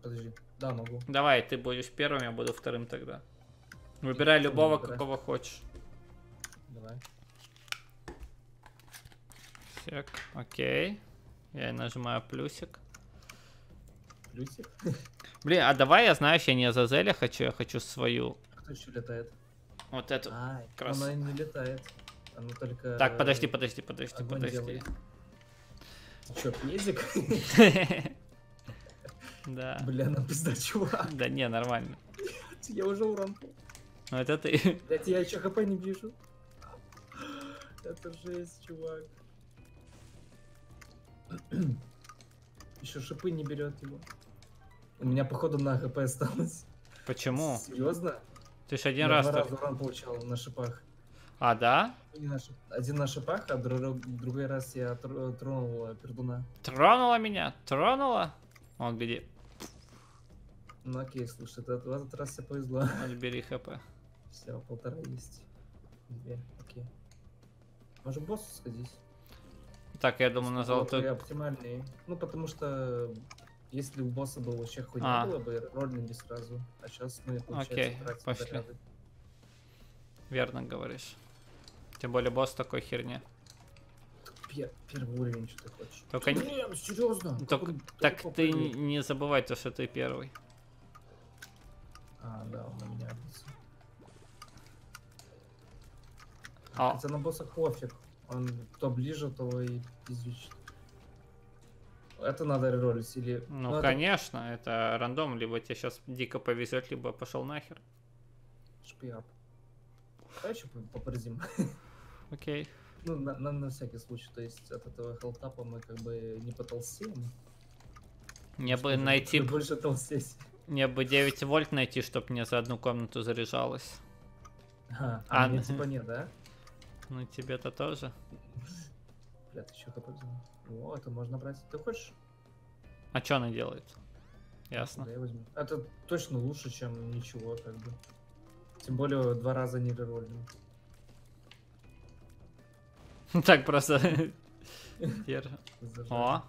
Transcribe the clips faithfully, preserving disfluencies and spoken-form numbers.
подожди. Да, могу. Давай, ты будешь первым, я буду вторым тогда. Выбирай любого, выбирай. какого хочешь. Давай. Так, окей. Я нажимаю плюсик. Плюсик? Блин, а давай я, знаешь, я не Азазеля хочу, я хочу свою. Кто еще летает? Вот эту. А, крас... она не летает. Она только... Так, подожди, подожди, подожди, огонь подожди. делает. Че, пьезик? Да. Бля, нам пизда, чувак. Да не, нормально. Я уже урон. Ну это ты. Блять, я еще хп не вижу. Это жесть, чувак. Еще шипы не берет его. У меня походу на хп осталось. Почему? Серьезно? Ты ж один Я раз. два так- раза урон получал на шипах. А, да? Не на шип- Один на шипах, а друг- другой раз я тр- тронул э, пердуна. Тронула меня? Тронула? Он где? Ну окей, слушай, это, в этот раз все повезло. Вот бери хп. Все, полтора есть. Две, окей. Может боссу сходить? Так, я думаю, на Золотой золотой. оптимальный. Ну, потому что если у босса был вообще хуйня А. было бы, роллинги сразу. А сейчас мы, получается, Окей, тратим пошли. заряды. Верно говоришь. Тем более босс такой херни. Пер- первый уровень, что ты хочешь? Только не- Блин, серьезно? Как Только, он так тупо ты прыгает? не не забывай то, что ты первый. А, да, он на меня обидится. А. Хотя на босса пофиг. Он кто ближе, то и пиздючит. Это надо реролить или... Ну, это конечно, это рандом. Либо тебе сейчас дико повезет, либо пошел нахер. шпиап. Давай еще попрыгнем. Окей. Ну, на, на, на всякий случай. То есть от этого хелтапа мы как бы не потолстеем. Мне бы Чтобы найти, больше толстеть. мне бы девять вольт найти, чтобы мне за одну комнату заряжалось. Ага, А, а мне ну- типа нет, да? Ну, тебе-то тоже. Бля, ты еще хп взял. О, это можно брать. Ты хочешь? А что она делает? Ясно. Да, я возьму. Это точно лучше, чем ничего, как бы. Тем более два раза не рерольнул. Так просто. Держи. Зажал. О,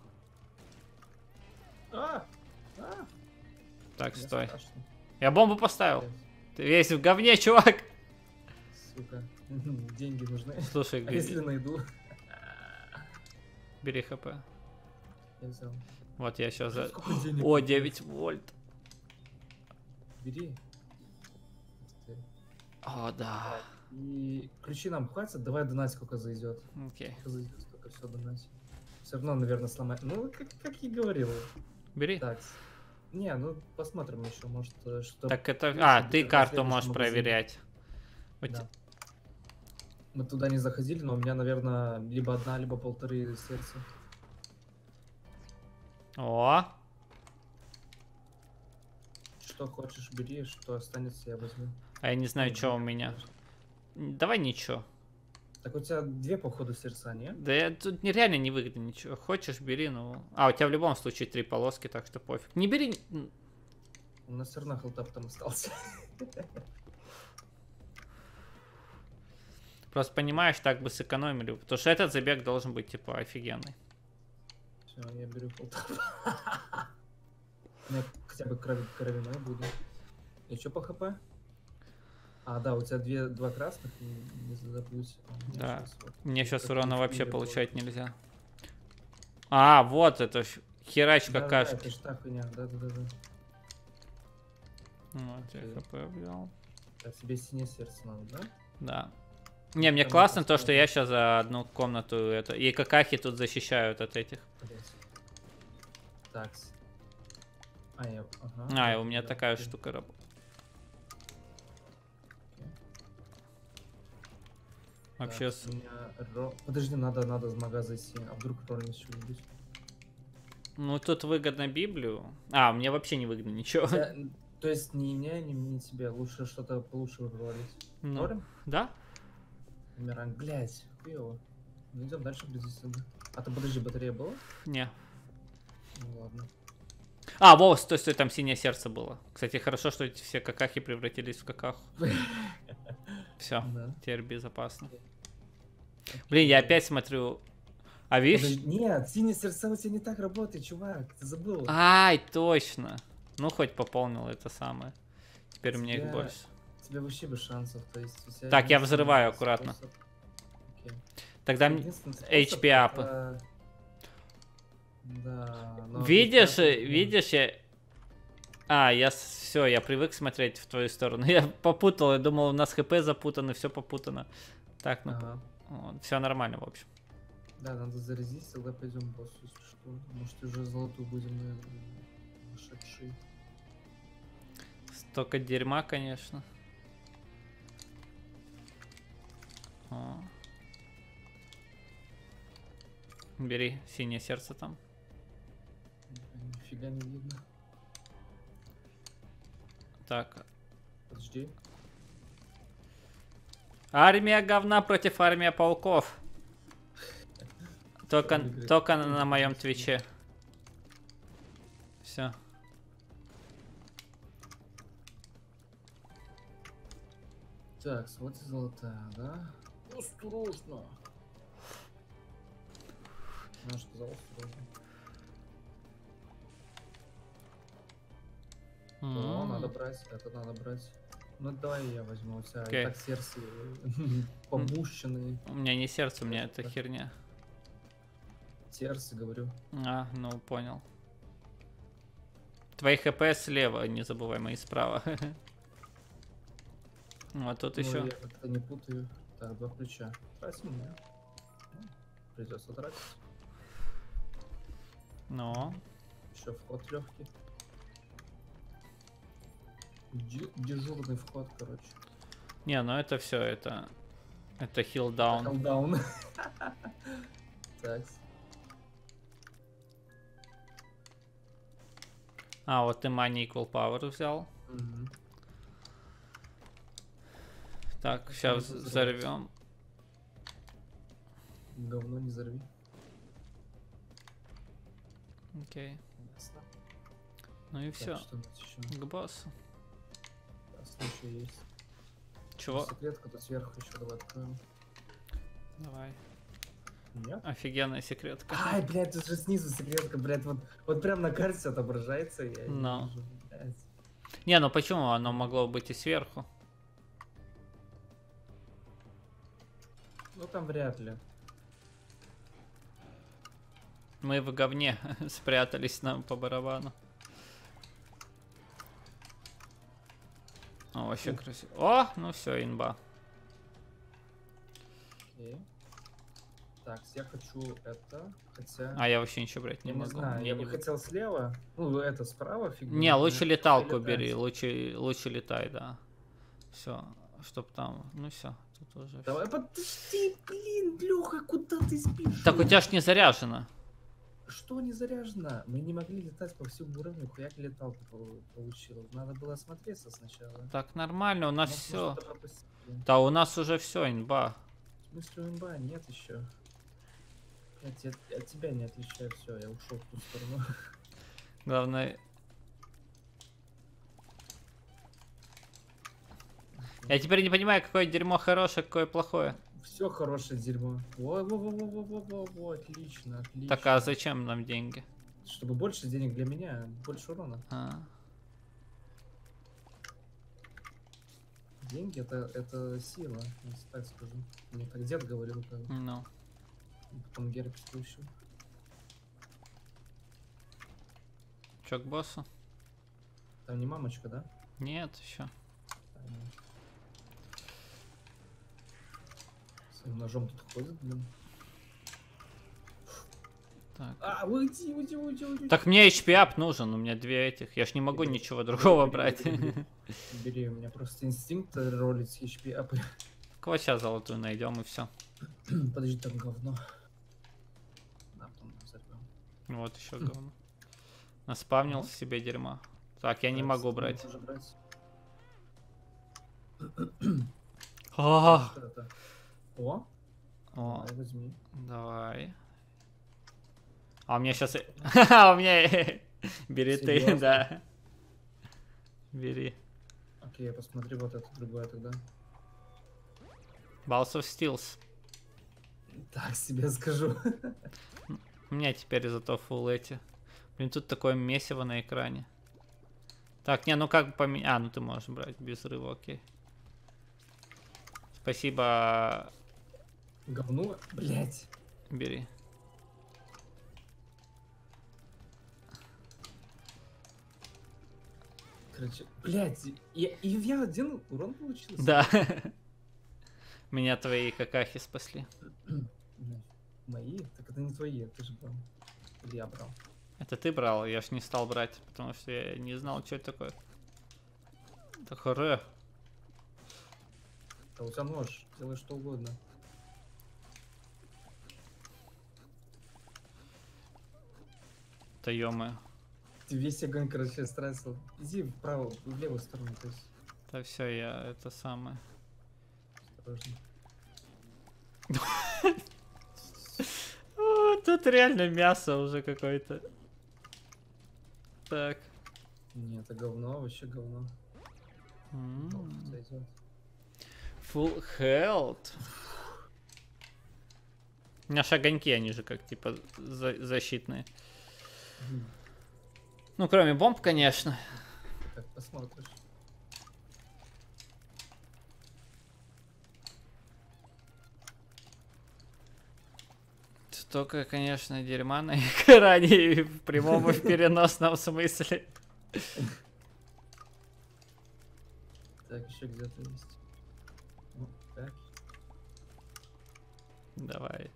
А! А! так, Мне стой. страшно. Я бомбу поставил. Блядь, Ты весь в говне, чувак. сука. Деньги нужны. Слушай, А если бери, найду? бери хп. Я взял. Вот я сейчас за... Сколько денег? О, девять вольт. Бери. О, да. И ключи нам хватит, давай донать сколько зайдет. Окей. Сколько зайдет, столько все донать. Все равно, наверное, сломать. Ну, как, как и говорил. Бери. Так. Не, ну посмотрим еще, может, э, что. Так это... плюс А, будет ты на карту следующем можешь магазине. проверять. У Да. те- Мы туда не заходили, но у меня, наверное, либо одна, либо полторы сердца. О, Что хочешь, бери, что останется, я возьму. а я не знаю, Ну, что у да, меня. конечно. Давай ничего. Так у тебя две, походу, сердца, не? Да я тут нереально не выгодно ничего. Хочешь, бери, ну... А, у тебя в любом случае три полоски, так что пофиг. Не бери... н- У нас все равно хелтап там остался. Просто понимаешь, так бы сэкономили. Потому что этот забег должен быть, типа, офигенный. Все, я беру хелтап. У меня хотя бы крови, кровяной буду. И что по хп? А, да, у тебя две, два красных, не, не забудь. А, у меня Да. щас вот Мне сейчас как урона в вообще игре получать было. нельзя. А, вот это ж херач Да, да, какашки. это ж та хуйня, да-да-да. Вот, я хп взял. А тебе синее сердце надо, да? Да. Не, мне Там классно это то, что я сейчас за одну комнату это. И какахи тут защищают от этих. Блять. Такс. А, я... Ага. А, и у меня да, такая окей. штука работает. Вообще, Так, с- у меня ро- Подожди, надо, надо с мага зайти. А вдруг роль что-нибудь? ну тут выгодно Библию. А, мне вообще не выгодно ничего. Да, то есть не мне, не, не тебе. Лучше что-то получше вырвались. Ну, Норм? да? Умираем. Блять, хуёво. Ну идем дальше без отсюда. А то подожди, батарея была? Не. Ну ладно. А, во, стой, стой, там синее сердце было. Кстати, хорошо, что эти все какахи превратились в какаху. Все, Да. теперь безопасно. Блин, я опять смотрю. А видишь? Подожди, нет, синие сердца у тебя не так работает, чувак. Ты забыл. Ай, точно. Ну, хоть пополнил это самое. Теперь у меня их Тебя- больше. Тебе вообще без шансов, то есть у тебя Так, я единственный взрываю аккуратно. способ- Окей. Тогда м- Единственный способ эйч пи ап. это- Да, но Видишь, эйч пи ап э, видишь, я... А, я все, я привык смотреть в твою сторону. Я попутал, я думал, у нас хп запутано, все попутано. Так, ну, Ага. все нормально, в общем. Да, надо зарезить, тогда пойдем к боссу, если что. Может, уже золотую будем на нашедший. Столько дерьма, конечно. О. Бери синее сердце там. Нифига не видно. Так. Подожди. Армия говна против армии пауков. Только, Выиграть. только на, на моем твиче. Все. Так, вот и золотая, да? Осторожно. Ну, что за осторожно? О, надо брать, это надо брать. Ну давай я возьму, у тебя Окей. и так сердце помущенные. У меня не сердце, у меня это херня. Сердце, говорю. А, ну понял. Твои хп слева, не забывай, мои справа. Вот тут Ну, еще. я как-то не путаю. Так, два ключа. Тратим, да? Ну, придется тратить. Ну. Еще вход легкий. Ди- Дежурный вход, короче. Не, ну это все, это. Это хил даун. Колдаун. Так. А, вот ты Money Equal Power взял. Мгм. Так, Это сейчас надо взорвем. Говно не взорви. Окей. Ясно. Ну и Так, все. что у нас еще? К боссу. Ясно, еще есть. Чего? Секретка тут сверху еще давай откроем. Давай. Нет? Офигенная секретка. Ай, блядь, тут же снизу секретка, блядь, вот, вот прям на карте отображается. Я не Но. вижу, блядь. Не, ну почему? Оно могло быть и сверху. Ну там вряд ли. Мы в говне спрятались нам по барабану. О, вообще Ух. красиво. О, ну все, инба. Окей. Так, я хочу это, хотя... А я вообще ничего брать не я не могу. знаю, Мне я не бы вы- хотел слева. Ну, это справа фигня. Не, лучше но леталку летать. бери, лучше, лучше летай, да. Все, чтоб там, ну все, тут уже. Давай, подожди, блин, Леха, куда ты спишь? Так у тебя ж не заряжено. Что не заряжено? Мы не могли летать по всему уровню, хуяк леталку пол- получил. Надо было осмотреться сначала. Так нормально, у нас Может, мы все. что-то пропустили. Да, у нас уже все, инба. В смысле, у имба нет еще. Я те- от тебя не отличаю, все, я ушел в ту сторону. Главное. Я теперь не понимаю, какое дерьмо хорошее, какое плохое. Все хорошее дерьмо. Во-во-во-во-во-во, отлично, отлично. Так, а зачем нам деньги? Чтобы больше денег для меня, больше урона. А, Деньги это, это сила, я тебе так скажу. Мне так дед говорил, как ну. потом герпес получил. Чё к боссу? Там не мамочка, да? Нет, еще. Понятно. Своим ножом тут ходит, блин. Так. А, уйди, уйди, уйди, уйди. Так мне эйч пи ап нужен, у меня две этих. Я ж не могу Бери, ничего бери, другого бери, брать. бери, бери. Бери, у меня просто инстинкт ролить с эйч пи апы. Вот сейчас золотую найдем и все. Подожди, там говно. На, потом взорвем. Вот еще говно. Наспавнил себе дерьма. Так, я не Так, могу скин брать. тоже брать. А, Что это? О, О, давай возьми. давай. А у меня сейчас... А у меня... Бери ты, Серьезно? да. Бери. Окей, я посмотрю вот это другое тогда. Balls of Steels. Так себе скажу. У меня теперь зато фул эти. Блин, тут такое месиво на экране. Так, не, ну как поменять... А, ну ты можешь брать без рыва, окей. Спасибо. Говно, блять. Бери. Короче, блять, и, и я один урон получился. Да. Меня твои какахи спасли. Мои? Так это не твои, ты же брал. Или я брал. Это ты брал, я ж не стал брать, потому что я не знал, что это такое. Это хоре. А у тебя нож, делай что угодно. Да ё-моё. Ты весь огонь, короче, стрессил. Иди вправо, в левую сторону, то есть. Да все, я это самое. Осторожно. О, тут реально мясо уже какое-то. Так. Нет, это говно, вообще говно. М. Зайдет. Full health. У меня ж огоньки, они же как типа за- защитные. Мгм. Ну, кроме бомб, конечно. Как посмотришь. Столько, конечно, дерьма на экране в прямом и в переносном смысле. Так, еще где-то есть. Ну, так. Давай.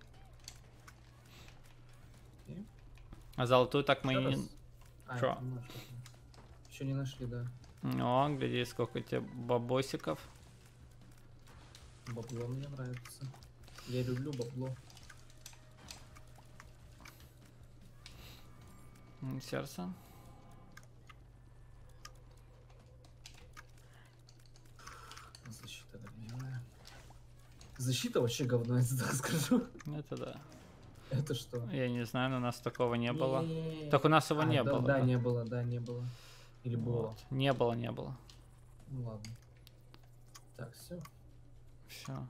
Окей. А золотую так мы Еще и... раз. А, Чё? это нож такой. Еще не нашли, да. О, гляди, сколько тебе бабосиков. Бабло мне нравится. Я люблю бабло. М, Сердце. Защита говняная. Защита вообще говно, я тебе так скажу. Это да. Это что? Я не знаю, но у нас такого не было. Не-не-не. Так у нас его А, не да, было. Да, не было, да, не было. Или было. Вот. Не было, не было. Ну ладно. Так, все. Все.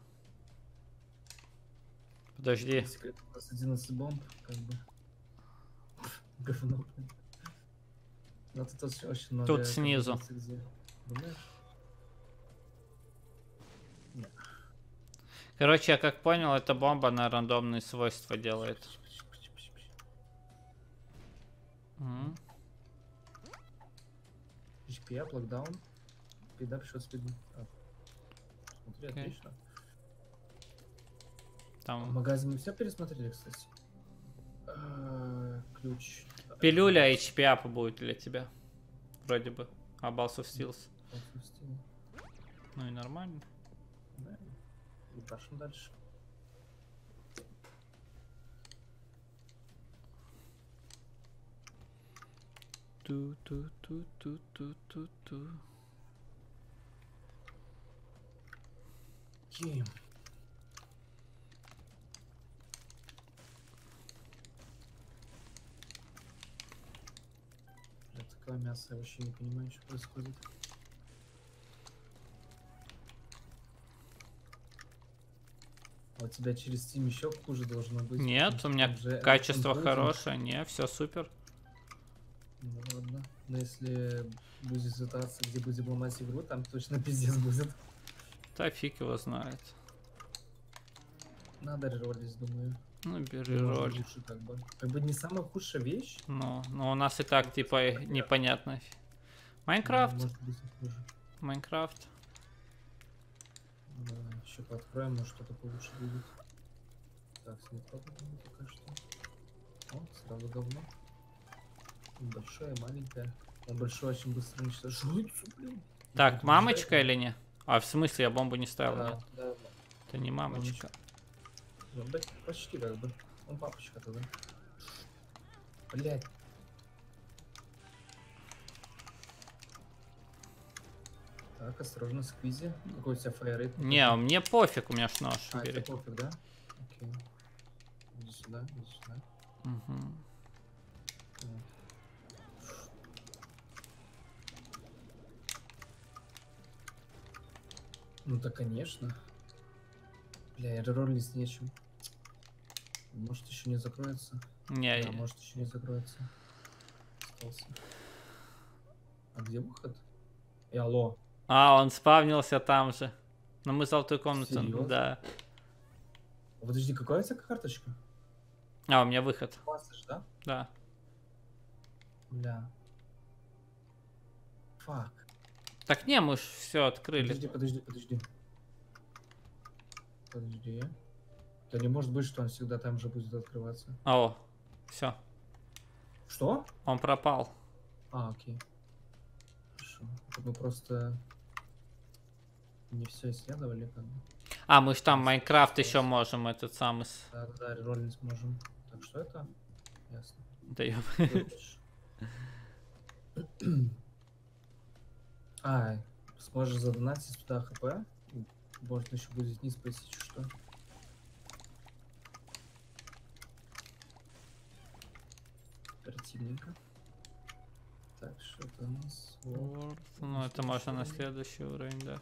Подожди. У нас одиннадцать бомб, как бы. Говно. Но тут очень, очень много. Тут снизу. Где. Думаешь? Короче, я как понял, эта бомба на рандомные свойства делает. М. эйч пи up, локдаун. Спидап, еще спид. Смотри, Окей. отлично. В Там магазине все пересмотрели, кстати. А, ключ. пилюля эйч пи up будет для тебя. Вроде бы. А Balls of Steels. Отпустил. Ну и нормально. Да. И пошли дальше. Ту-ту-ту-ту-ту-ту-ту. Окей. Бля, такое мясо, я вообще не понимаю, что происходит. А у тебя через Steam еще хуже должно быть. Нет, потому у что меня там же качество Amazon хорошее, не, все супер. Ну ладно. Но если будет ситуация, где будем ломать игру, там точно пиздец будет. Да фиг его знает. Надо реролить, думаю. Ну, бери Можно роль. лучше, как бы. Как бы не самая худшая вещь. Ну, ну, у нас и так, типа, и непонятно. но Майнкрафт. Может быть и хуже. Майнкрафт. Да, еще пооткроем, может что-то получше будет. Так, смотрю пока что. О, сразу говно. Большое, маленькое. Он большой очень быстро уничтожается, блин. Так, Это мамочка обязательно. или не? А, в смысле, я бомбу не ставил? Да, Нет. да, Это не мамочка. ну, да, почти как бы. Он папочка тогда. Блять. Так, осторожно, сквизи. Какой у тебя фаерейт? Не, мне пофиг, у меня ж нож. А, Бери. это пофиг, да? Окей. Иди сюда, иди сюда. Мгм. Ну да, конечно. Бля, реролить нечем. Может еще не закроется. Не, Да, может еще не закроется. Остался. А где выход? И алло. А, он спавнился там же. Но мы золотую комнату. Серьезно? Да. Подожди, какая у тебя карточка? А, у меня выход. Пластыш, да? Да. Бля. Фак. Так не, мы ж все открыли. Подожди, подожди, подожди. Подожди. Да не может быть, что он всегда там же будет открываться. О, все. Что? Он пропал. А, окей. Хорошо. Мы просто не все исследовали, как бы. А, мы ж там Майнкрафт еще можем этот самый. с- Да, да, да, рероллинг сможем. Так, что это? Ясно. Да ёб. Выключишь. А, сможешь задонатить туда хп? Может еще будет низ просить, что? Оперативненько. Так, что это у нас? Вот. Ну, это можно на следующий уровень, да.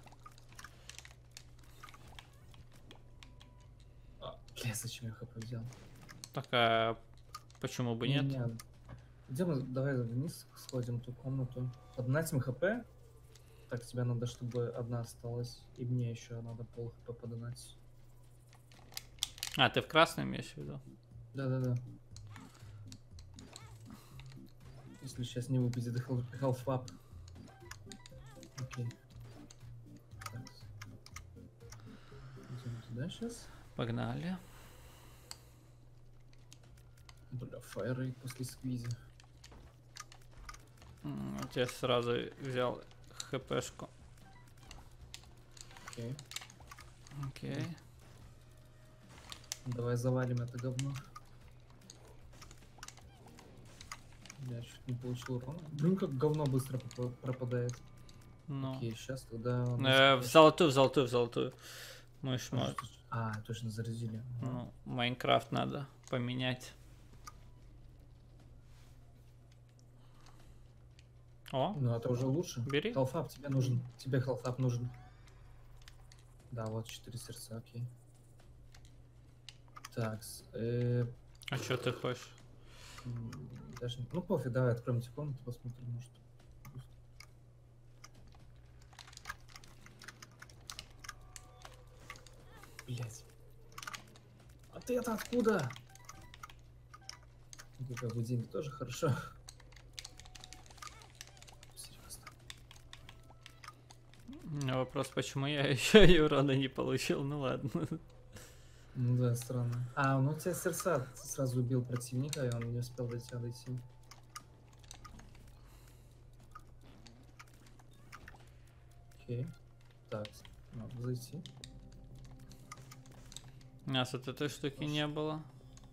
А, бля, зачем я хп взял? Так, а почему бы нет? Не, не. Где мы? Давай вниз сходим в ту комнату. Поднатим хп. Так, тебе надо, чтобы одна осталась. И мне еще надо пол хп подонатить. А, ты в красном имеешь в виду? Да-да-да. Если сейчас не выпадет health up. Окей. Так. Идем туда сейчас. Погнали. Бля, фаеры после сквизи. М, вот я сразу взял хпшку. Окей. Окей. Давай завалим это говно. Я чуть не получил урона. Блин, как говно быстро попа- пропадает. Ну. Окей, сейчас тогда... у нас Э, в конечно- золотую, в золотую, в золотую. Мы ж А, мо- что- А, точно заразили. Ага. Ну, Майнкрафт надо поменять. О, Ну, это уже лучше. бери. Халфап тебе нужен. Тебе халфап нужен. Да, вот четыре сердца, окей. Так, э, А что ты хочешь? м, даже... не- Ну, пофиг, давай откроем эти комнаты, посмотрим, может. Блять. А ты это откуда? Ну, как бы деньги тоже хорошо. Серьезно. Ну, вопрос, почему я еще и урона не получил? Ну ладно. Ну да, странно. А, ну у тебя сердца, ты сразу убил противника, и он не успел до тебя дойти. Окей. Так, надо зайти. У нас вот этой штуки не было.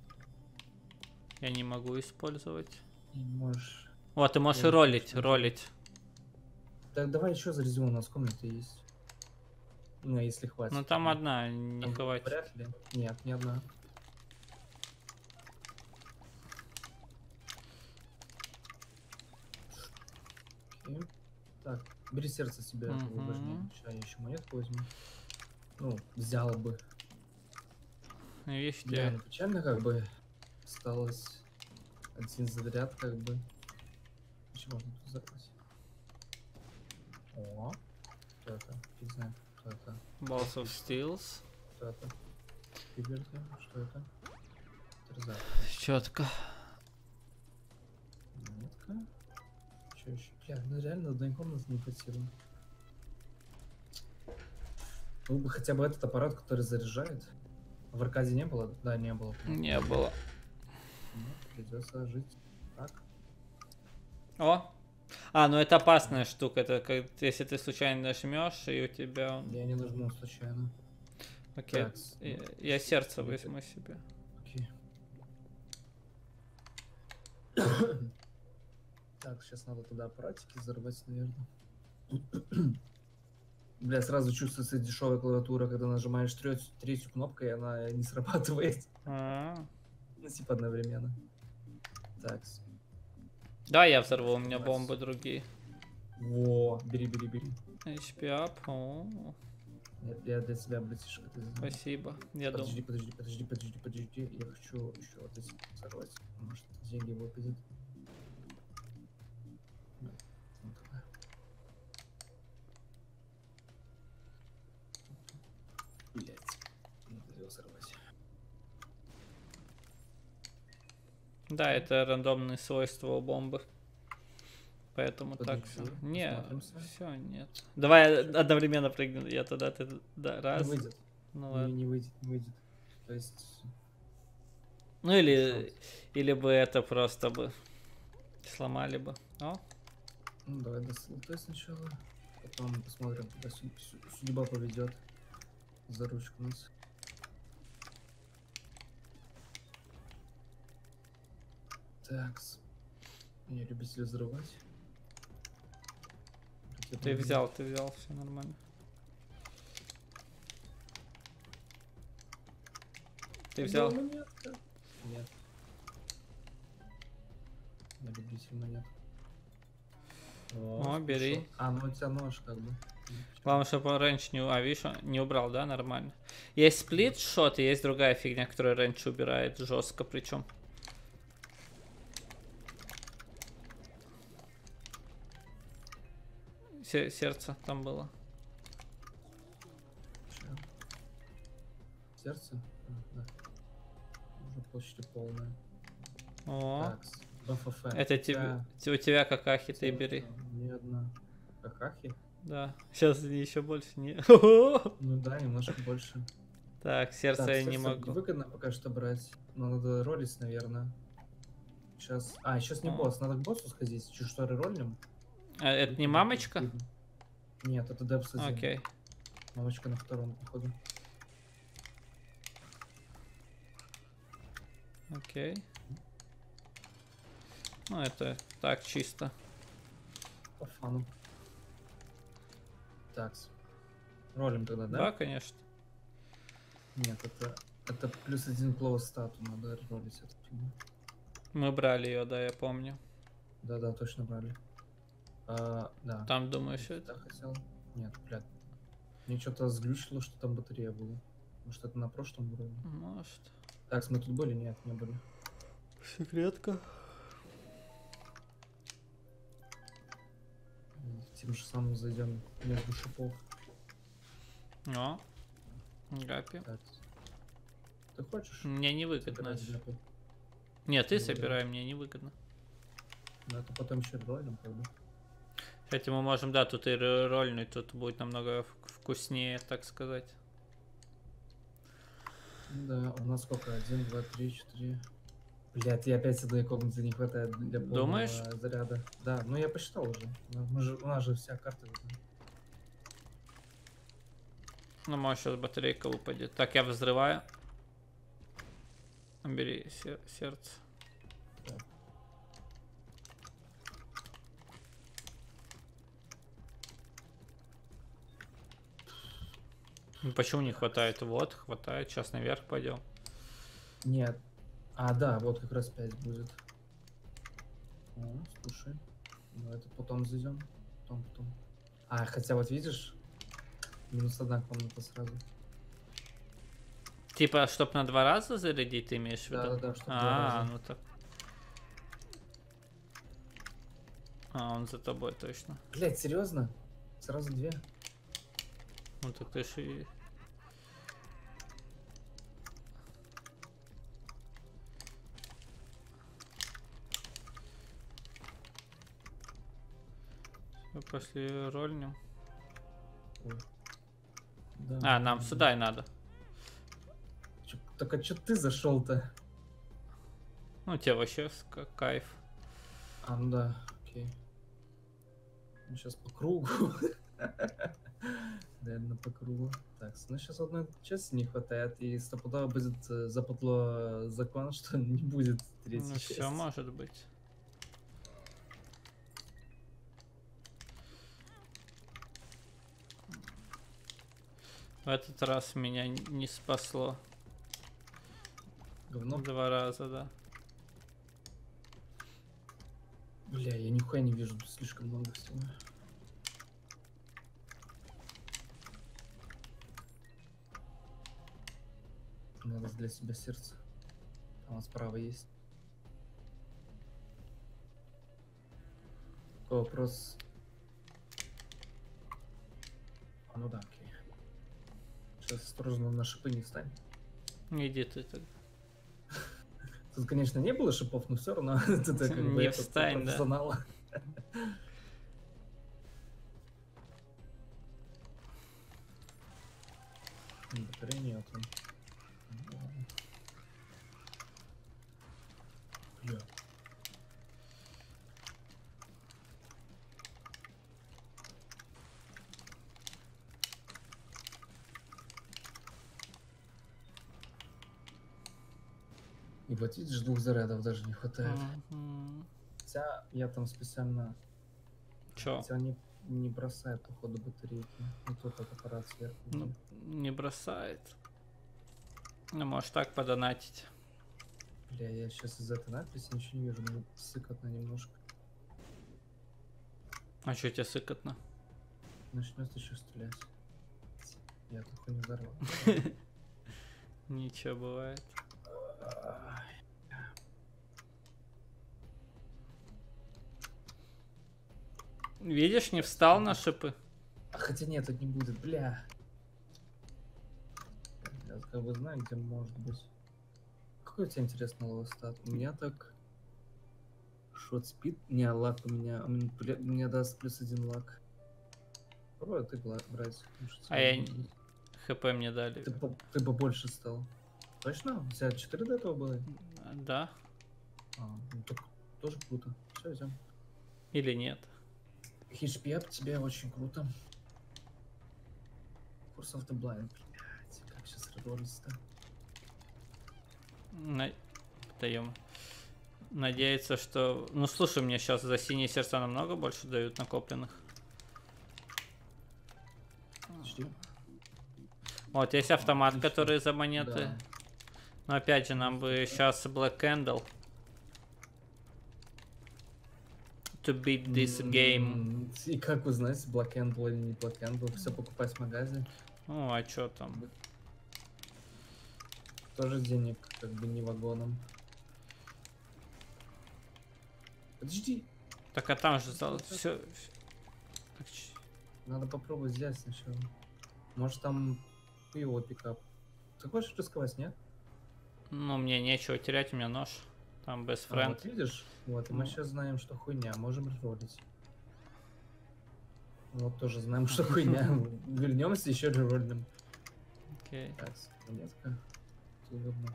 Я не могу использовать. И можешь... Вот, ты можешь и Я ролить, точно ролить. Так, давай еще зарезим, у нас в комнате есть. Ну, если хватит. Ну там одна, не Там хватит. Вряд ли. Нет, не одна. Окей. Так, бери сердце себе, это Мгм. важнее. Сейчас я еще монетку возьму. Ну, взял бы. Ну, видишь, Да, тебе- ну печально как бы. Осталось один заряд как бы. Почему можно тут закрыть? О, кто это? Фиг знает, кто это. Balls of Steels. Кто это? Киберты? Что это? Терзак. Четко. Монетка. Че еще? Бля, ну реально одной комнаты не хватило. Был бы хотя бы этот аппарат, который заряжает. А в аркаде не было? Да, не было. Не было. Ну, придется жить так. О! А, ну это опасная штука. Это как если ты случайно нажмешь, и у тебя он. Я не нажму случайно. Окей. Так, Я, ну, я сердце или возьму себе. Окей. Так, сейчас надо туда аппаратики взорвать, наверное. Бля, сразу чувствуется дешевая клавиатура, когда нажимаешь третью, третью кнопку, и она не срабатывает. А. Ну, типа одновременно. Так. Да, я взорву, у меня бомбы другие. Во, бери, бери, бери. эйч пи up. О, Я, я для тебя, братишка, ты знаешь. спасибо. Я Подожди, думаю. подожди, подожди, подожди, подожди. Я хочу еще вот эти взорвать. Может, деньги выпадет. Ну, давай. Да, это рандомные свойства у бомбы. Поэтому так Подожди, все. Не, посмотримся. все, нет. Давай одновременно прыгнем. Я тогда ты. Да, Не раз. выйдет. Ну Не, ладно. не выйдет, не выйдет. То есть... Ну или. Или бы это просто бы сломали бы. О. Ну давай до сначала. Потом посмотрим, куда судьба поведет. За ручку нас. Такс. Я любитель взрывать. Ты взял, ты взял, все нормально. Ты взял? Монетка. Нет. Я любитель монет. О, бери. А, ну у тебя нож как бы. Главное, чтобы рейндж не... А, видишь, не убрал, да? Нормально. Есть сплит-шот и есть другая фигня, которая рейндж убирает жестко причем. Сердце там было. Сердце? А, да. Уже почти полное. О, БФФ. это тебе, у тебя какахи, ты бери. Не одна. Какахи? Да. Сейчас еще больше не. Ну да, немножко больше. Так, сердце так, я не сердце могу. Выгодно пока что брать. Но надо ролить, наверное. Сейчас. А, сейчас не О. босс. Надо к боссу сходить. Чуть что ролим. А это не мамочка? Нет, это Депс один. Окей. Мамочка на втором, походу. Окей. Ну, это так чисто. По фану. Так. Ролим тогда, да? Да, конечно. Нет, это, это плюс один клоус стату. Надо ролить эту фигню. Мы брали ее, да, я помню. Да-да, точно брали. А, да. Там, думаю, все это. Да, хотел. Нет, блядь. Мне что-то сглючило, что там батарея была. Может, это на прошлом уровне? Может. Так, мы тут были? Нет, не были. Секретка. Тем же самым зайдем между шипов. О, гапи. Так. Ты хочешь? Мне не выгодно. Гапи? Нет, ты Не собирай, мне не выгодно. Ну, это потом еще ролим, правда? Кстати, мы можем, да, тут и рольнуть, тут будет намного вкуснее, так сказать. Да, у нас сколько? Один, два, три, четыре. Блять, я опять одной комнаты не хватает для полного Думаешь? заряда. Да, ну я посчитал уже. Мы же, у нас же вся карта видна. Ну, может, сейчас батарейка выпадет. Так, я взрываю. Бери сер сердце. Так. Ну, почему не хватает? Вот, хватает. Сейчас наверх пойдем. Нет. А, да, вот как раз пять будет. О, слушай. Ну, это потом зайдем. Потом, потом. А, хотя вот видишь, минус одна комната сразу. Типа, чтоб на два раза зарядить, ты имеешь в виду? Да, да, да, чтобы а, два раза. ну так. А, он за тобой точно. Блять, серьезно? Сразу две? Ну так ты ж и... Всё, пошли рольнем. Ой. Да. А, нам сюда и надо. Чё, так а чё ты зашел-то? Ну, тебе вообще как кайф. А, ну да, окей. Ну, сейчас по кругу. Наверное, по кругу. Так, ну сейчас одной части не хватает, и стопудово будет э, западло закон, что не будет третьей Ну, части. все может быть. В этот раз меня не спасло. Говно? Два раза, да. Бля, я нихуя не вижу, тут слишком много всего. Надо для себя сердце. Там у нас справа есть. Такой вопрос. А, ну да, окей. Сейчас осторожно на шипы не встань. Иди ты так. Тут, конечно, не было шипов, но все равно это как бы Не это встань, да. профессионал. Батареи нету. Бля. И вот видишь, двух зарядов даже не хватает. Мгм. Хотя я там специально... Чё? Хотя не, не бросает, походу, батарейки. Ну тут этот аппарат сверху. Ну, не бросает. Ну, можешь так подонатить. Бля, я сейчас из этой надписи ничего не вижу, мне сыкотно немножко. А что тебе сыкотно? Начнет еще стрелять. Я тут хуйню взорвал. Ничего бывает. Видишь, не встал на шипы. А хотя нет, тут не будет, бля. Я как бы знаю, где может быть. Какой у тебя интересный ловостат? У меня так... Шот спид? Не, лак у меня... У меня, у меня даст плюс один лак. Попробуй ты брать. А я... ХП мне дали. Ты, по, ты побольше стал. Точно? У тебя четыре до этого было? Да. А, ну так тоже круто. Все, идем. Или нет? Хитшпеп тебе очень круто. Force of the Blind. Блять, как сейчас ролить-то? На... Даем. Надеяться, что... Ну, слушай, мне сейчас за синие сердца намного больше дают накопленных. Жди. Вот, есть автомат, отлично, который за монеты. Да. Но опять же, нам бы сейчас Black Candle. To beat this game. И как узнать, Black Candle или не Black Candle? Все покупать в магазе. Ну, а чё там? Тоже денег как бы не вагоном. Подожди. Так, а там же зал... все. Надо попробовать взять сначала. Может там его пикап. Ты хочешь рисковать, нет? Ну, мне нечего терять, у меня нож. Там best friend. А, вот видишь? Вот, и мы сейчас знаем, что хуйня, можем реролить. Вот тоже знаем, что хуйня. Вернемся, еще рерольным. Окей. Так, монетка. Удобно.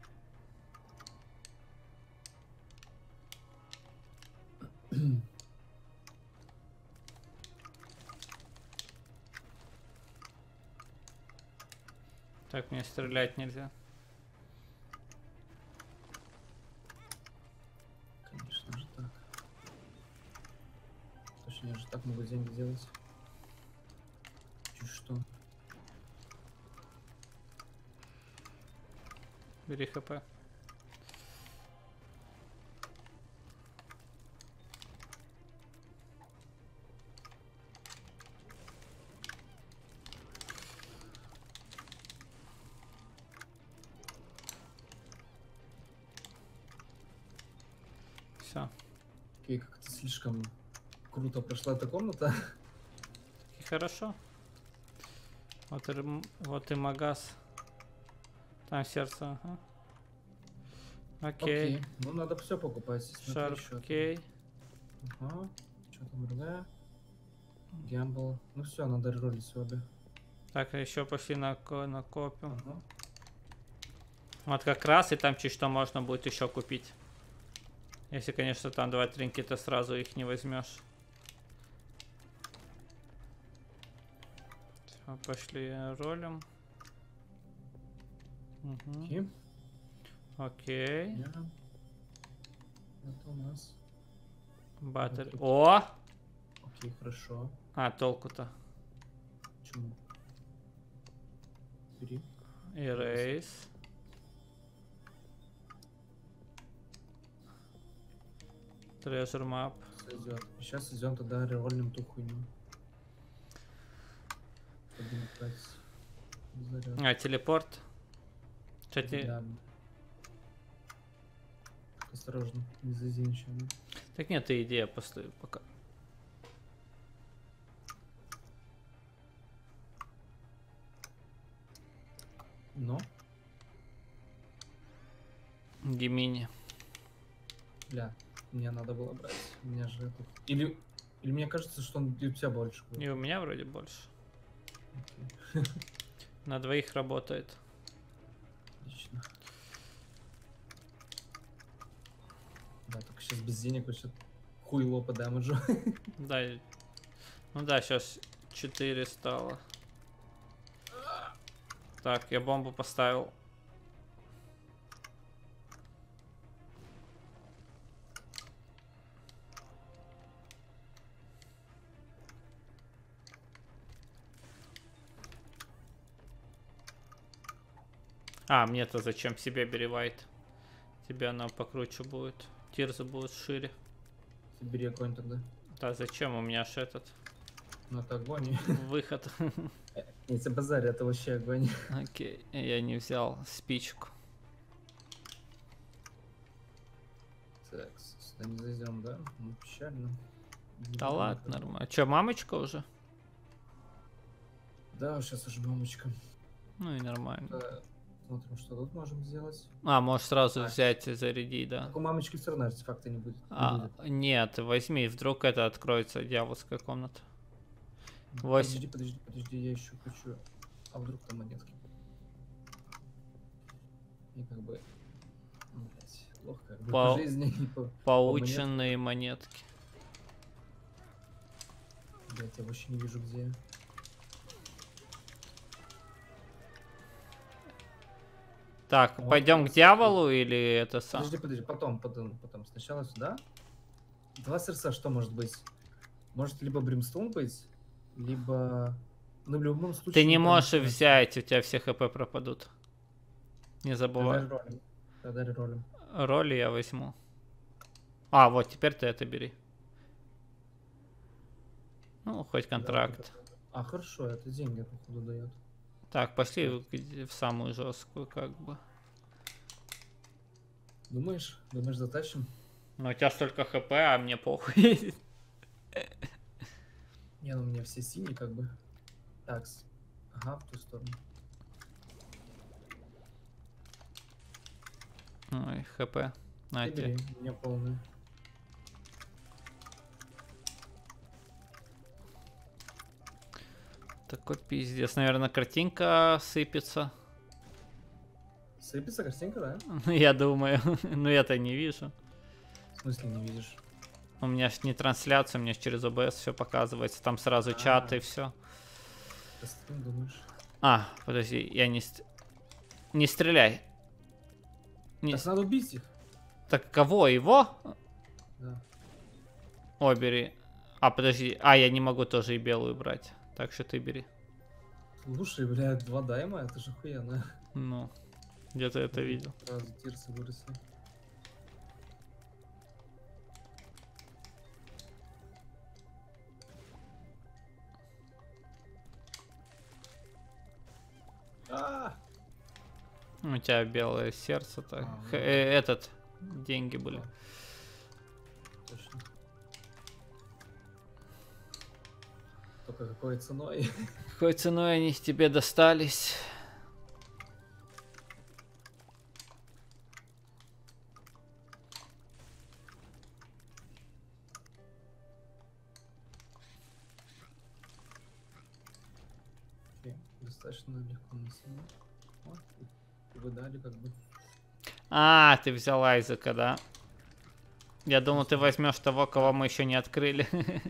Так, мне стрелять нельзя. Конечно же так. Точнее, я же так могу деньги делать. Чуть что. Бери хп. Все. Окей, как-то слишком круто прошла эта комната. И хорошо. Вот и, вот и магаз. Там сердце. Ага. Окей. Окей. Ну надо все покупать. Шарп, окей. Ага. Что там другая? Гэмбл. Ну все, надо ролить обе. Так, еще пошли на, на копию. Ага. Вот как раз и там чуть что можно будет еще купить. Если, конечно, там два тринкета сразу их не возьмешь. Все, пошли ролим. Угу. Окей. Окей. Yeah. Это у нас. Батарея. Вот О! Окей, хорошо. А, толку-то. Почему? Бери. Erase. Treasure map. Сойдет. Сейчас идем тогда рерольным ту хуйню. А, телепорт. Кстати... Да. Осторожно, не зазинчено. Так нет, ты идея постою пока. Но? Гемини. Бля, мне надо было брать. У меня же этот... Или... Или мне кажется, что он и у тебя больше будет. И у меня вроде больше. Окей. На двоих работает. Отлично. Да, только сейчас без денег вообще хуйло по дамаджу. Да. Ну да, сейчас четыре стало. Так, я бомбу поставил. А, мне-то зачем себе беревайт? Тебе она покруче будет. Тирзы будут шире. Бери огонь тогда. Да зачем? У меня ж этот Ну это огонь. выход. Не, это базарь, это вообще огонь. Окей, я не взял спичку. Так, сюда не зайдем, да? Ну, печально. Да ладно, нормально. Че, мамочка уже? Да, сейчас уже мамочка. Ну и нормально. Да, смотрим, что тут можем сделать. А, можешь сразу А. взять и зарядить, да. Так у мамочки все равно артефакта не будет. Не А, будет. нет, возьми, вдруг это откроется дьявольская комната. Восемь. Подожди, подожди, подожди, я еще хочу. А вдруг там монетки? И как бы... Блять, плохо как бы По- по жизни. и по- Поученные монетки. Блять, я вообще не вижу где. Так, Вот, пойдем к вот, дьяволу или это сам? Подожди, подожди, потом, потом, потом. Сначала сюда. Два сердца что может быть? Может либо бримстоун быть, либо... Ну, в любом случае... Ты не там можешь их начинается. взять, у тебя все хп пропадут. Не Тогда забывай. реролим. Тогда реролим. Роли я возьму. А, вот, теперь ты это бери. Ну, хоть контракт. А, хорошо, это деньги, походу, дает. Так, пошли в, в самую жесткую, как бы. Думаешь? Думаешь, затащим? Ну, у тебя столько хп, а мне похуй. Не, ну у меня все синие, как бы. Такс. Ага, в ту сторону. Ой, хп. На Ты бери, тебе. у меня полный. Такой пиздец. Наверное, картинка сыпется. Сыпется картинка, да? Ну, я думаю. Но я-то не вижу. В смысле не видишь? У меня ж не трансляция, у меня ж через о бэ эс все показывается. Там сразу А. чат и все. Ты стрим думаешь? А, подожди, я не... ст- Не стреляй. Не... Так надо убить их. Так кого? Его? Да. О, бери. А, подожди. А, я не могу тоже и белую брать. Так что ты бери. Слушай, блядь, два дайма, это же охуенно. Ну, где-то это видел. Сразу тирсы выросли. А! У тебя белое сердце-то. А, Х- ну. э, этот. Деньги были. Точно. Только какой ценой? Какой ценой они тебе достались? Окей, достаточно легко носимо. Вот, и вы дали как бы. А, ты взял Айзека, да? Я думал, ты возьмешь того, кого мы еще не открыли.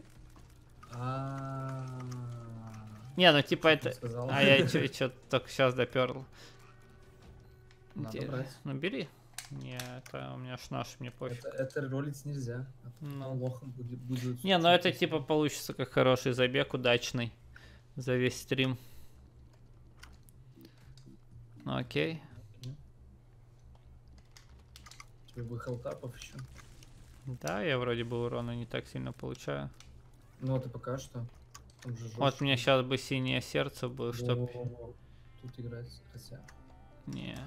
А. Не, ну типа это... Сказал. А я что только сейчас доперл. Надо Где- брать. Ну бери. Не, это у меня ж наш, мне пофиг. Это, это ролить нельзя. А то Ну. лохом будет, будет. Не, ну это типа получится как хороший забег, удачный. За весь стрим. Ну окей. Тебе бы хелтапов еще. Да, я вроде бы урона не так сильно получаю. Ну а ты пока что. Там же Вот мне сейчас бы синее сердце было, чтоб... Во-во-во. Тут играть, хотя. Не.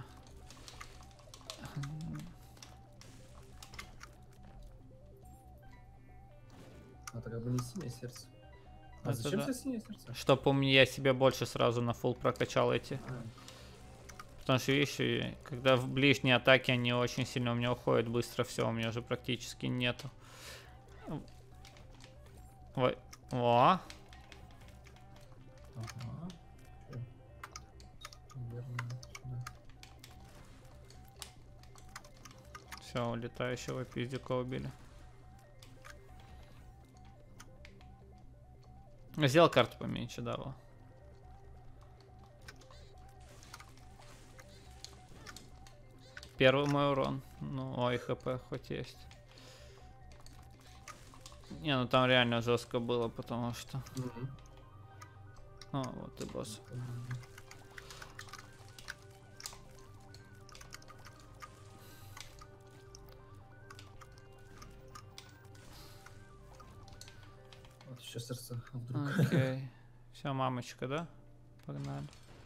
А это как бы не синее сердце. А Это зачем да. тебе синее сердце? Чтоб у меня я себе больше сразу на фул прокачал эти. А, потому что, видишь, и когда в ближней атаке они очень сильно у меня уходят быстро, все, у меня уже практически нету. Ой, о. Ага. Наверное, сюда. Все, летающего пиздюка убили. Сделал карту поменьше, да, во. Первый мой урон. Ну, ой, хп хоть есть. Не, ну там реально жестко было, потому что... Угу. О, вот и босс. Вот еще сердце. А вдруг? Окей. Все, мамочка, да? Погнали.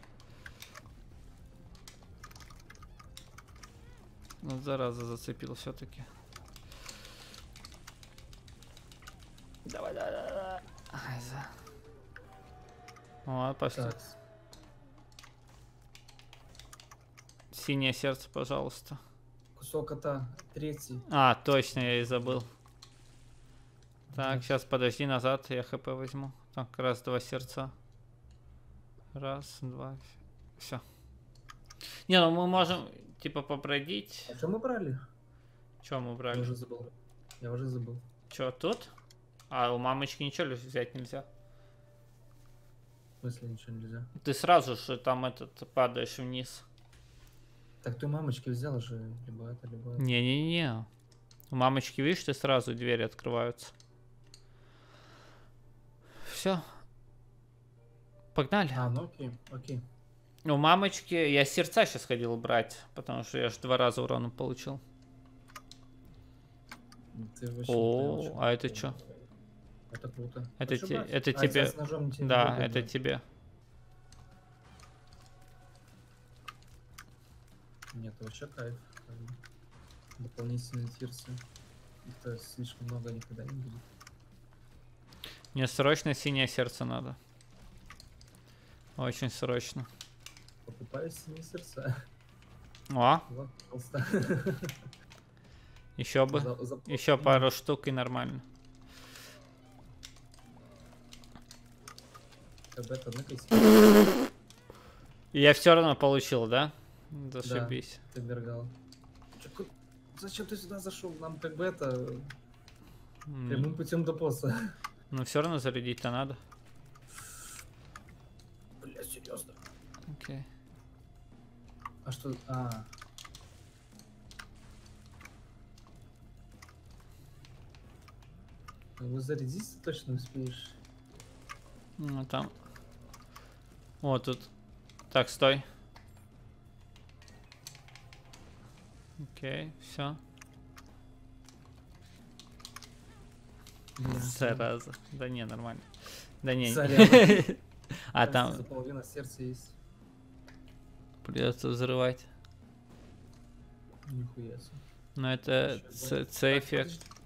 Ну, зараза, зацепил все-таки. Давай, давай, давай. Ай, за. Вот, почти. Так. Синее сердце, пожалуйста. Кусок кота. Третий. А, точно, я и забыл. Так, сейчас подожди назад, я хп возьму. Так, раз, два сердца. Раз, два. Все. Не, ну мы можем, типа, побродить. А что мы брали? Че мы Я брали? уже забыл. Я уже забыл. Че, тут? А у мамочки ничего взять нельзя. В смысле ничего нельзя? Ты сразу же там этот падаешь вниз. Так ты у мамочки взял же, либо это, либо это. Не-не-не. У мамочки, видишь, ты сразу двери открываются. Все. Погнали. А, ну окей, окей. У мамочки я сердца сейчас ходил брать, потому что я же два раза урона получил. Ты вообще О, не понял, а это что? Это круто. Это, Хочешь те, брать? это А, тебе. если с ножом тебе Да, неудобно. это тебе. Нет, вообще кайф. Как бы. Дополнительные тирсы. Это слишком много никогда не будет. Мне срочно синее сердце надо. Очень срочно. Покупаю синие сердца. О, Вот, пожалуйста. еще бы. За- за- Еще пару штук и нормально. Как бы это накосить. Я все равно получил, да? Зашибись. Ты бергал. Чё, ку- Зачем ты сюда зашел? Нам как бы это М, прямым путем до босса. Ну все равно зарядить-то надо. Бля, серьезно. Окей. А что? А. Ну, зарядиться точно успеешь. Ну там. Вот тут. Так, стой. Окей, все. Бля, Зараза. Да не, нормально. Да не. Сорян. А Кажется, там половина сердца есть. придется взрывать. Нихуя себе. Но это Ещё ц- будет. C-эффект. Так,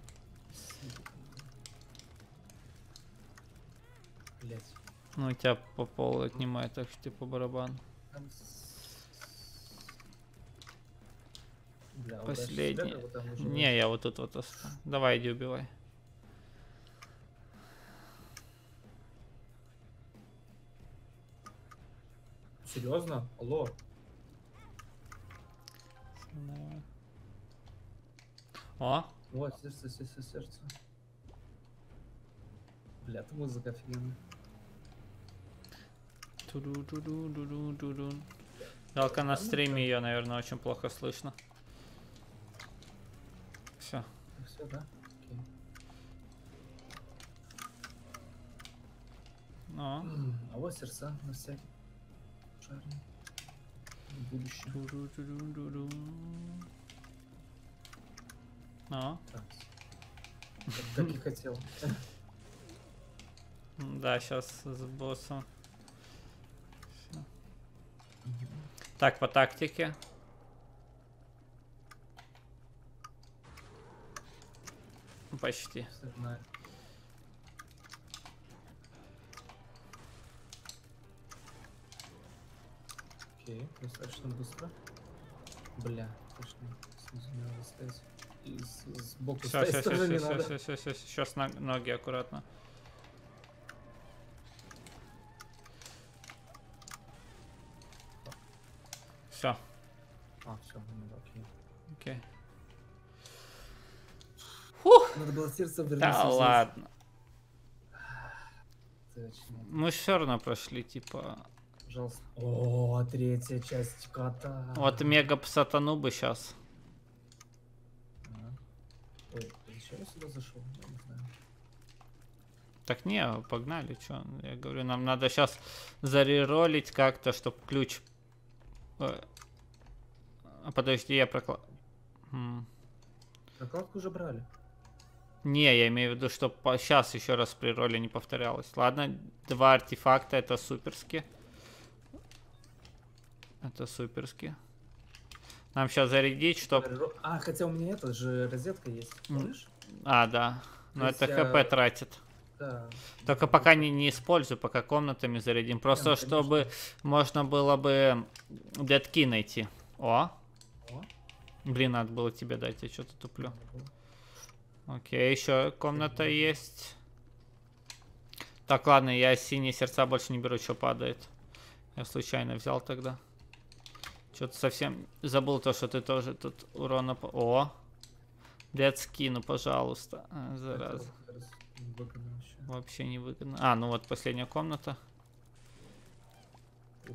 блять. Ну, у тебя по полу отнимает, так что ты по барабану. Бля, Последний. удачи, себя, как бы, Не, я вот тут вот остану. Давай, иди убивай. Серьезно? Алло. О, Вот, сердце, сердце, сердце. Бля, это музыка офигенная. ту-ду-ду-ду-ду-ду-ду. Жалко на стриме ее, наверное, очень плохо слышно. Все. Все, да? Окей. Ну. А вот сердца на всякий. Шарный. Будущее. Ту-ду-ду-ду-ду. Ну. Так. Как, как и хотел. Да, сейчас с боссом. Всё. Так, по тактике. Почти. Все знаю. Окей, достаточно быстро. Бля, точно. Снизу не надо стоять. И с- сбоку Все, стоять все, все, тоже все, не все, надо. все, все, все. Сейчас ноги аккуратно. Все. А, все, ну, окей. Окей. Надо было сердце вернуться. Да взять. ладно. Точно. Мы все равно прошли, типа. Пожалуйста. О, третья часть кота. Вот мега сатану бы сейчас. А. Ой, зачем я сюда зашел? Я не знаю. Так не, погнали, чё? Я говорю, нам надо сейчас зареролить как-то, чтобы ключ. Э, А подожди, я проклад. Прокладку уже брали. Не, я имею в виду, что сейчас еще раз при роли не повторялось. Ладно, два артефакта, это суперски. Это суперски. Нам сейчас зарядить, чтоб... А, хотя у меня это же розетка есть. Помнишь? А, да. Но То это есть я- хп тратит. Да. Только пока не, не используй, пока комнатами зарядим. Просто ну, чтобы можно было бы детки найти. О, О, блин, надо было тебе дать, я что-то туплю. надо было. Окей, еще комната есть. Так, ладно, я синие сердца больше не беру, что падает. Я случайно взял тогда. Что-то совсем забыл то, что ты тоже тут урона... по- О! Детский, ну пожалуйста. А, зараза. Это вот выгодно вообще. Вообще не выгодно. А, ну вот последняя комната. Ух.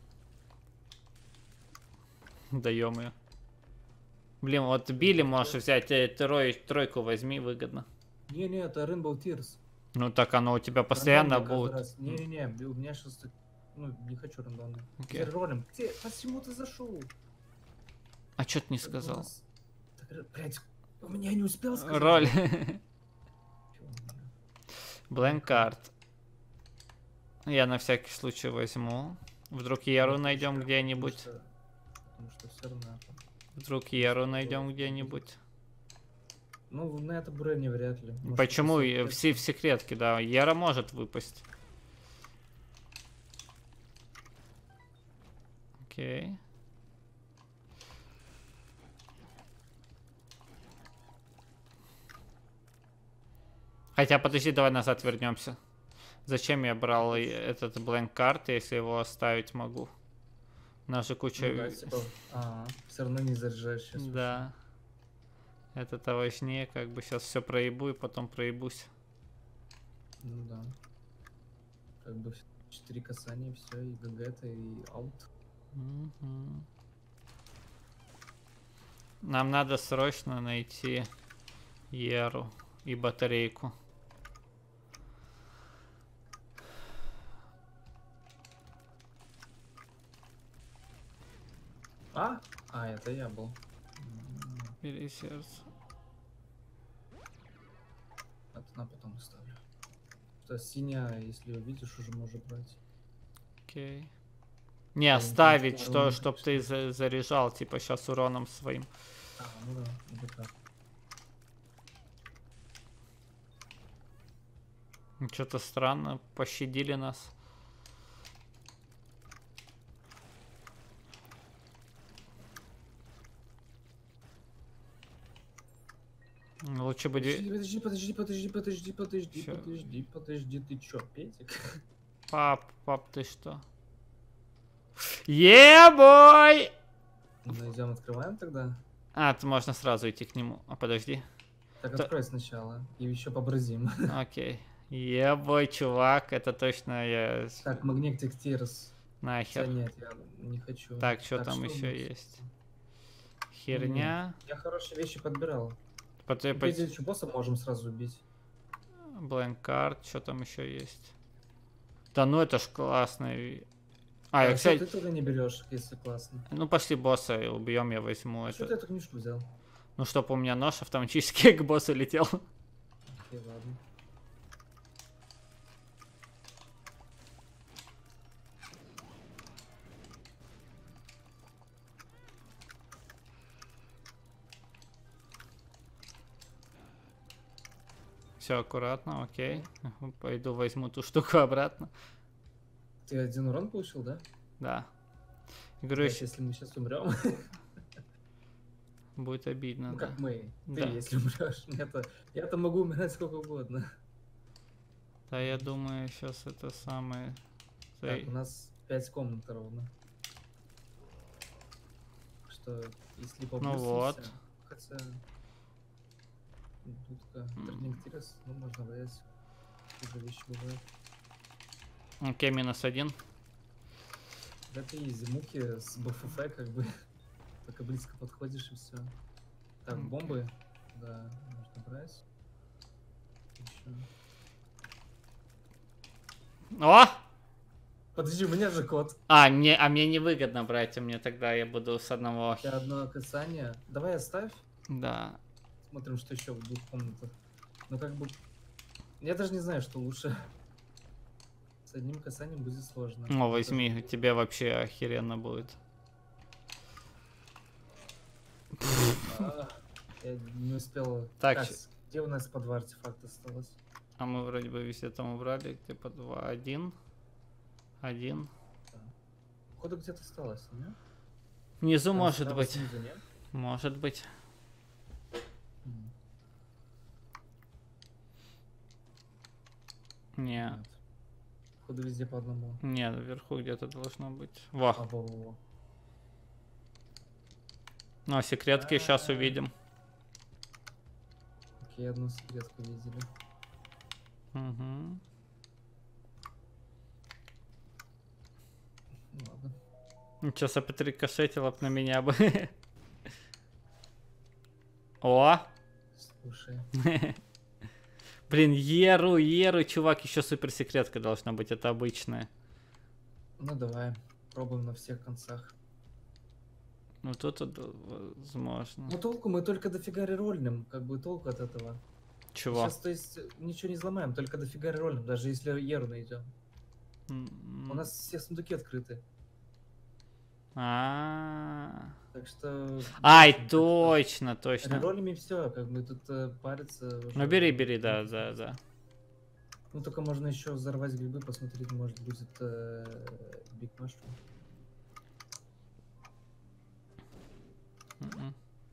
Даем ее. Блин, вот Билли можешь взять, э, трой, тройку возьми, выгодно. Не-не, это Rainbow Tears. Ну так оно у тебя постоянно Рандомный каждый будет. раз. Не-не-не, у меня сейчас... Ну, не хочу рандомный. Окей. Ролим. Где? Почему ты зашел? А что ты не Так у сказал? нас- Так, блядь, у меня не успел сказать. Роль. Чё у меня? Blank card. Я на всякий случай возьму. Вдруг Яру Потому найдем что- где-нибудь. Потому что, потому что все равно... это- Вдруг Яру найдем где-нибудь. Ну, на это Брэни вряд ли. Может, Почему? это И секрет. Все в секретке, да. Яра может выпасть. Окей. Хотя, подожди, давай назад вернемся. Зачем я брал и этот blank карт, если его оставить могу? У нас же куча... Ну да, типа, а, все равно не заряжаешь сейчас. Да. Это-то важнее, как бы сейчас все проебу и потом проебусь. Ну да. Как бы четыре касания, все, и ГГ-то, и аут. Мгм. Нам надо срочно найти Еру и батарейку. А? А, это я был. М, Бери сердце. Это на потом оставлю. Что синяя, если увидишь, уже можно брать. Окей. Не, Я оставить, не что, знаю, чтоб что ты за- заряжал, типа, сейчас уроном своим. А, ну да, вот так. Что-то странно, пощадили нас. Лучше бы... де- Подожди, подожди, подожди, подожди, подожди, Чё? подожди, подожди, ты чё, Петик? Пап, пап, ты что? Е-бой! Ну идем, открываем тогда. А, то можно сразу идти к нему. А, подожди. Так, Да. открой сначала. И еще побразим. Окей. Е-бой, чувак, это точно я... с- Так, Magnetic Tears. Да Нахер. нет, я не хочу. Так, что там у еще нас? есть? Херня. Я хорошие вещи подбирал. Потом... Ну, следующего босса можем сразу убить. Blank card, что там еще есть? Да ну это ж классно. А, я, А чё кстати... ты туда не берешь, если классно? Ну пошли босса и убьем, я возьму А это. что ты эту книжку взял? Ну чтоб у меня нож автоматически к боссу летел. Окей, ладно. Все аккуратно, окей. Пойду возьму ту штуку обратно. Ты один урон получил, да? Да. Говорю, Блядь, если мы сейчас умрем. будет обидно. Ну Да. как мы? Ты, Да. если умрешь. Я-то, я-то могу умирать сколько угодно. Да, я думаю, сейчас это самое. Так, у нас пять комнат ровно. Что, если Ну поблизости, вот. хотя... Дудка, интернет, ну можно взять. Уже вещи бывают. Окей, минус один. Да ты из мухи с БФФ как бы только близко подходишь и все. Так, Окей. бомбы. Да, можно брать. Еще. О! Подожди, у меня же кот. А, мне, а мне невыгодно брать, а мне тогда я буду с одного. У тебя одно касание. Давай оставь. Да. Смотрим, что еще в двух комнатах. Ну как бы... Я даже не знаю, что лучше. С одним касанием будет сложно. О, возьми, тебе вообще охеренно будет. А, я не успел. Так, Так, щ- где у нас по два артефакта осталось? А мы вроде бы везде там убрали, где по два, один, один. Походу где-то осталось, не? Внизу Там может справа быть, снизу, нет? может быть. М, Не, нет. Походу везде по одному. не, вверху где-то должно быть. А, Во, во, во, во. ну секретки сейчас А. увидим. Окей, одну секретку видели. Угу. Ну ладно. Ничего, сопотрикошетило б на меня бы. О! Слушай. Блин, Еру, Еру, чувак, еще суперсекретка должна быть, это обычная. Ну давай, пробуем на всех концах. Ну тут это возможно. Ну толку мы только дофига рерольным, как бы толку от этого. Чего? Сейчас, то есть, ничего не взломаем, только дофига рерольным, даже если Еру найдем. М, У нас все сундуки открыты. А. Так что... Ай, так что точно, точно. Рероллями все, как бы тут э, париться уже... Ну бери, бери, да, да, да. Ну только можно еще взорвать грибы, посмотреть, может будет Биг Mushroom. Мгм.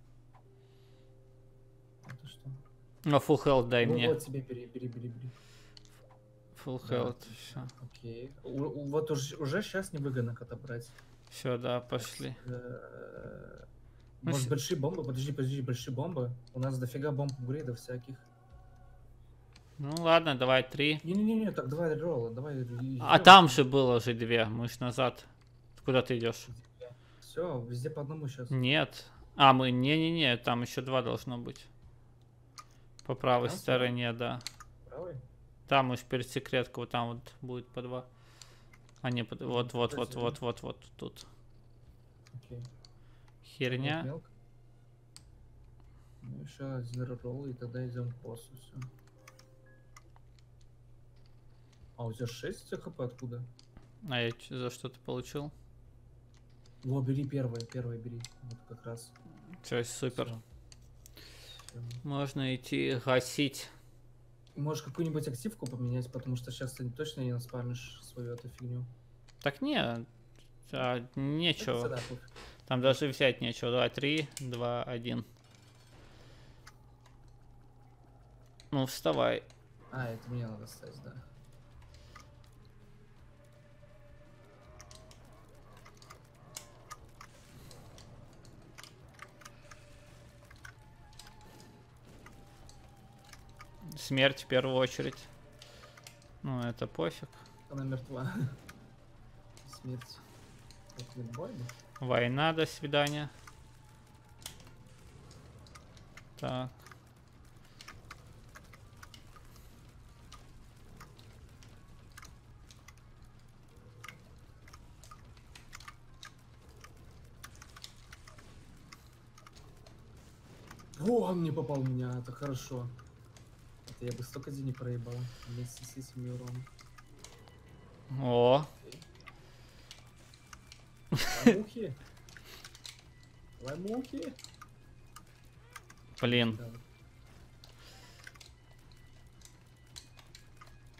Это что? Ну, full health дай Ну мне. вот тебе бери, бери, бери, бери. Full Да, health, отлично. все. Окей. У- у- вот уже, уже сейчас невыгодно кота брать. Все, да, пошли. Э, Ну, Может с- большие бомбы? Подожди, подожди, большие бомбы. У нас дофига бомб апгрейдов всяких. Ну ладно, давай три. Не-не-не, так давай ролла, давай. А там же было же две, мы ж назад. Куда ты идешь? Все, везде по одному сейчас. Нет. А, мы, не-не-не, там еще два должно быть. По правой Там стороне, да. Правый? Там уж перед секретку, вот там вот будет по два. А не, под... вот, вот, вот, кстати, вот, вот, вот, тут. Окей. Херня. Мелко. Ну еще один ролл, и тогда идем к боссу. Все. А у тебя шесть хп откуда? А я ч- за что-то получил? Во, бери первое, первое бери. Вот как раз. Все, супер. Всё. Всё. Можно идти гасить. Можешь какую-нибудь активку поменять, потому что сейчас ты точно не наспамишь свою эту фигню. Так не, а, нечего. Это всегда пофиг. Там даже взять нечего. Давай, три, два, один. Ну, вставай. А, это мне надо ставить, да. Смерть в первую очередь. Ну, это пофиг. Она мертва. Смерть. Это не больно? Война, до свидания. Так. О, он не попал в меня, это хорошо. Это я бы столько денег проебал вместе с этими уроном. О, Лаймухи? Лаймухи? блин. Да.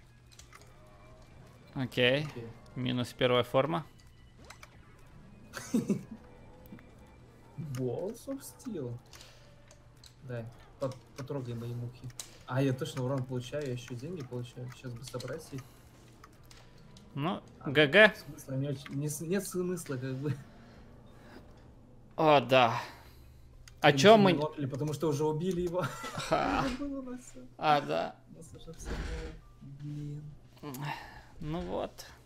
Окей. Окей. Минус первая форма. Balls of Steel. Дай, под, потрогай мои мухи. А, я точно урон получаю, я еще деньги получаю. Сейчас бы собрать их. Ну, А, ГГ. смысла не очень- не- нет смысла, как бы. О, да. А Или чё не мы... нокли, потому что уже убили его. Ха. Было у нас всё. А, да. У нас уже всё было. Блин. Ну вот.